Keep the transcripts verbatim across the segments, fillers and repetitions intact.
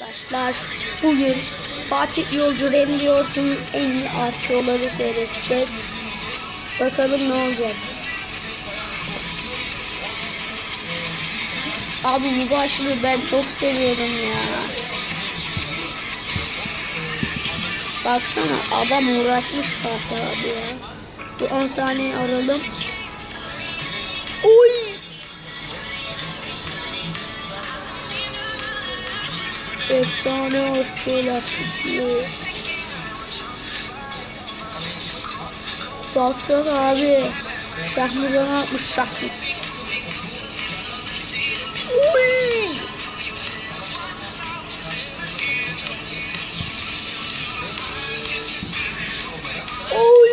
arkadaşlar. Bugün Fatih Yolcu Randy Orton'un en iyi arkeoları seyredeceğiz. Bakalım ne olacak. Abi bu başlığı ben çok seviyorum ya. Baksana adam uğraşmış Fatih abi ya. Bir on saniye aralım. Oy! Efsane arkeolar çıkıyor. Baksana abi. Şahmuz'a ne yapmış Şahmuz? Oy! Oy!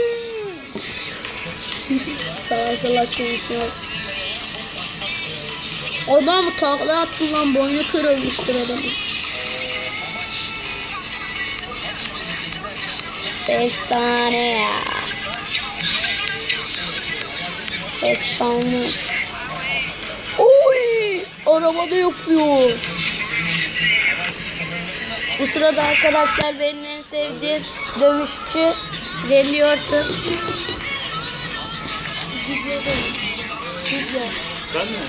Salak salak konuşuyor. Adam takla attı lan, boynu kırılmıştır adamın. Efsane ya. Efsane. Oy! Arabada yapıyor. Bu sırada arkadaşlar benim en sevdiğim dövüşçü Randy Orton. Ben mi?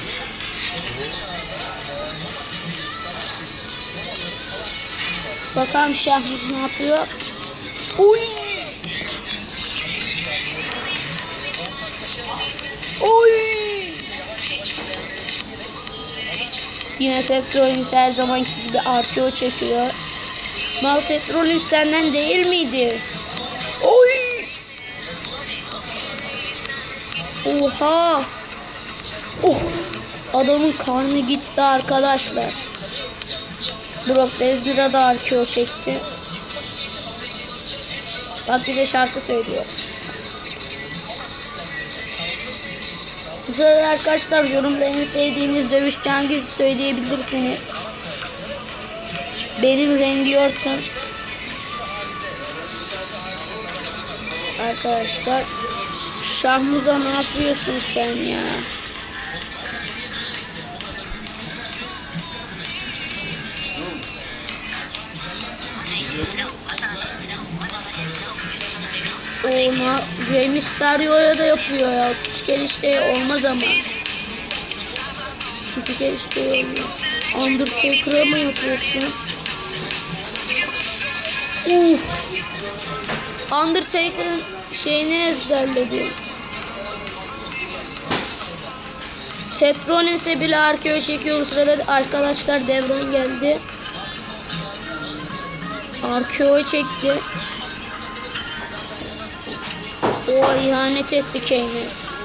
Bakalım Şahmuz ne yapıyor? Oy! Oy! Yine Seth Rollins her zamanki gibi arkeo çekiyor. Mal Seth Rollins senden değil miydi? Oy! Oha! Oh! Adamın karnı gitti arkadaşlar. Brock Lesnar da arkeo çekti. Bak bir de şarkı söylüyor. Bu sırada arkadaşlar yorumda en sevdiğiniz dövüşçü hangisi söyleyebilirsiniz. Benim Randy Orton. Arkadaşlar Şahmuz'a ne yapıyorsun sen ya? Ona Rey Mysterio'ya da yapıyor ya. Küçük enişte olmaz ama. Küçük enişte olmaz. Undertaker'a mı yapıyorsun? Uh. Undertaker'ın şeyini ezberledi. Seth Rollins'e bile arkeo çekiyor. Bu sırada arkadaşlar Devran geldi. Arkeo çekti. O ihanet etti Kane'e.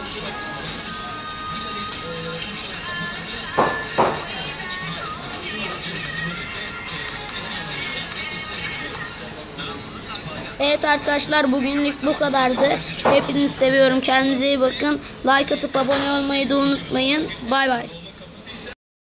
Evet arkadaşlar, bugünlük bu kadardı. Hepinizi seviyorum. Kendinize iyi bakın. Like atıp abone olmayı da unutmayın. Bay bay.